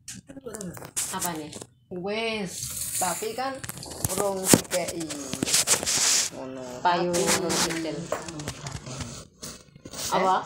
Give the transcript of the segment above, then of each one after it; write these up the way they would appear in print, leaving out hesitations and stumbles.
Apa nih? Wes, tapi kan urung dikei ngono. Payu urung kecil. Apa?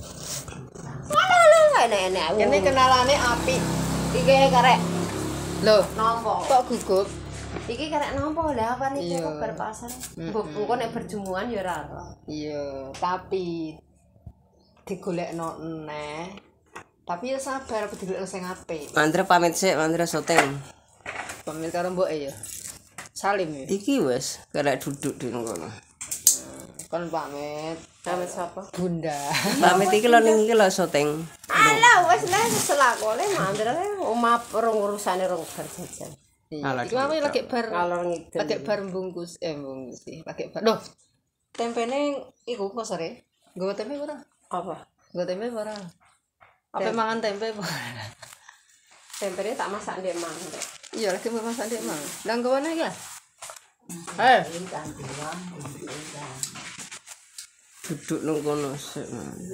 Alah, enak-enak. Kene kenalane apik. Iki karek Loh, nompo. kok gugup? Iki karek nompo lah apa nih Iya. kok berpasan. Engko nek berjumuan ya ora ora. Iya, tapi digolekno neh. Tapi ya sabar apa digolekno sing apik. Mandra pamit sik, Mandra syuting. Pamit karo mboke ya. Salim ya. Iki wis karek duduk di ngono. Kon pamit. Pamit sapa? Bunda. Pamit iki lho ning iki lho syuting. Alah wis lah selakone mandra omah rong urusane rong berjajan. Alah, Iku aku lagi bar Ngalor ngidul. lagi bar bungkus sih. Lagi bar. Loh. Tempene iku kok sore. Nggo tempe ora? Apa? Nggo tempe ora? Apa mangan tempe apa? Tempene tak masak ndek mang. Iya, lagi mau masak ndek mang. Lah nggo ana ya? Duduk nang kono sik.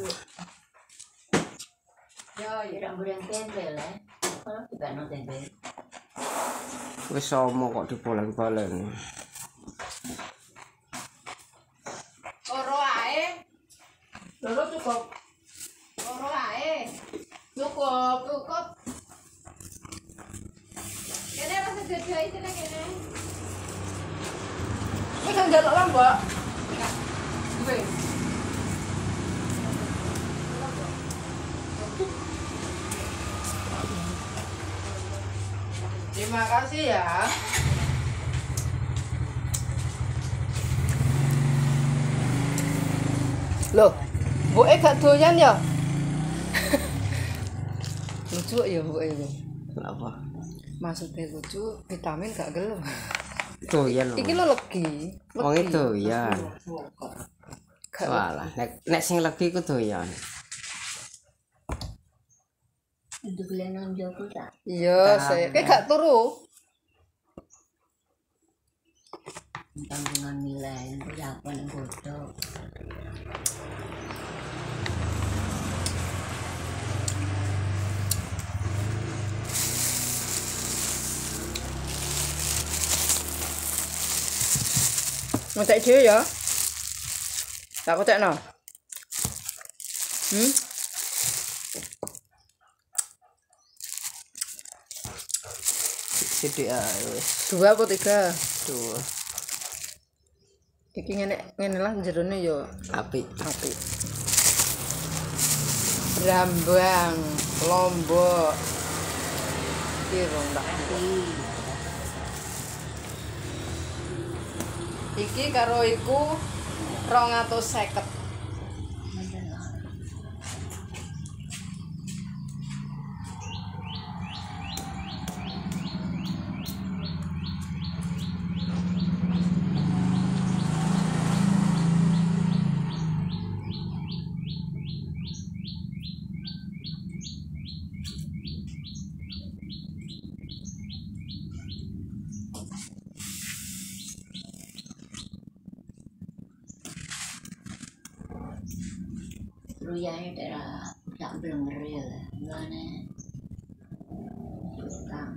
Yo, irang burang tempe lah. Kalau kita no tempe. Wis somo kok diboleng-boleng. Loro ae. Loro cukup. Loro ae. Cukup. Kene rasa gede itu nek kene. Wis njaluk lah, Mbak. Wis. Terima kasih ya. Loh, mboke gak doyan ya? Lucu ya mboke itu. Apa? Maksudnya lucu, vitamin gak gelem. Doyan. Iki lo legi. Wong iki doyan. Gak Walah, nek sing legi ku doyan. Untuk kalian nang Joko tak. iya, saya kayak gak turu. Tanggungan nilai itu siapa yang bodoh. Ngecek dhewe ya. Tak kocekno. Sithik ae wis. 2 apa 3? Duh, Iki ngene lah jerone ya apik. apik. Brambang, Lombok. Iki rong tak. Iki karo iku 250. Ruyanya daerah tak belum real lah. Gimana? Utang.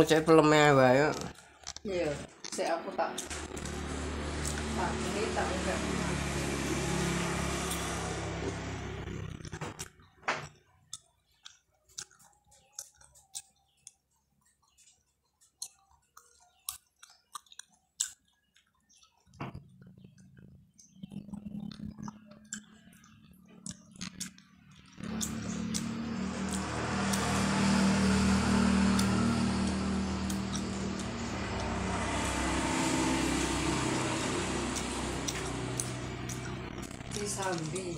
ngecek filmnya wae. Iya, saya aku tak ini tak enggak. Sambi.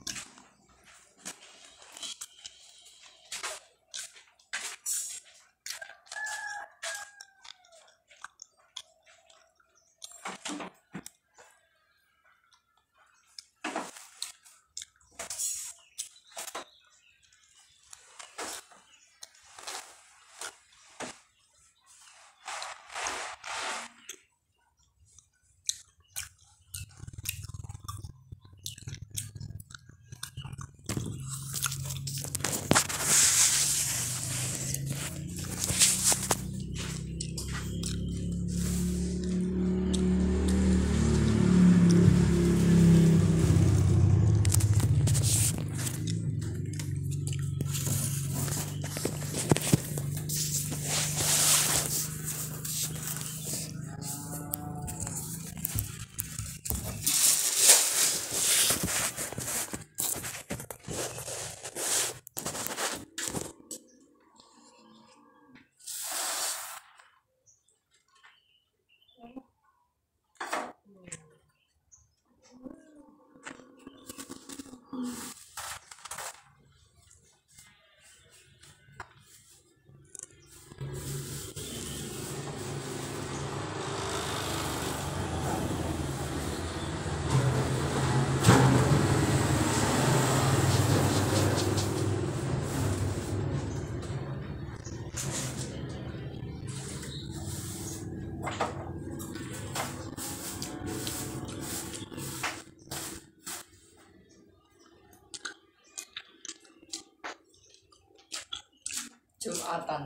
Jumatan.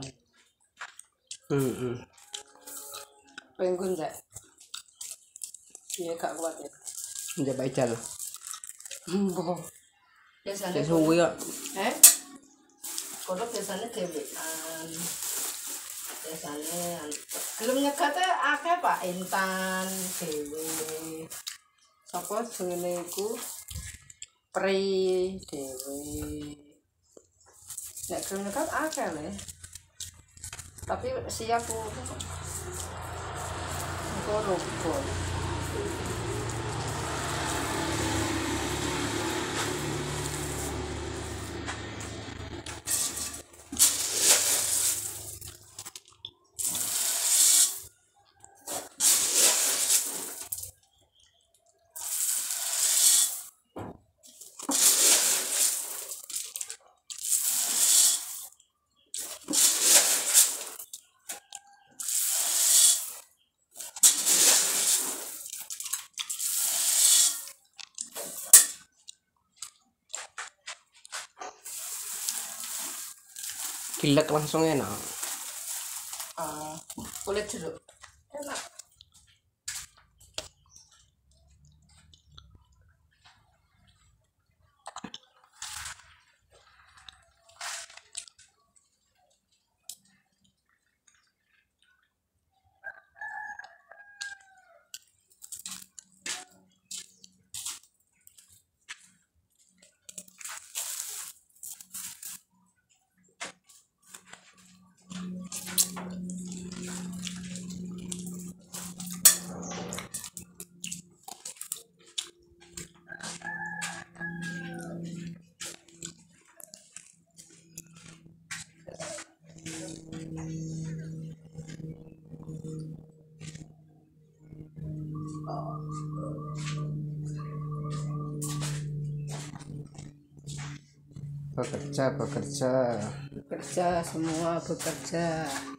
Pengen Zek. Iya gak kuat ya. Njaba ijal. Boh. Biasanya Sesuwi kok. Kalau biasanya dewean. Biasanya belum nyegate akeh Pak Intan dewe. Sapa jenenge iku? Pri dewe. Nek gelem nyekat akeh le. Tapi siap ku. Engko robot. Gilek langsung enak. Kulit jeruk. Enak. Bekerja Bekerja, semua bekerja.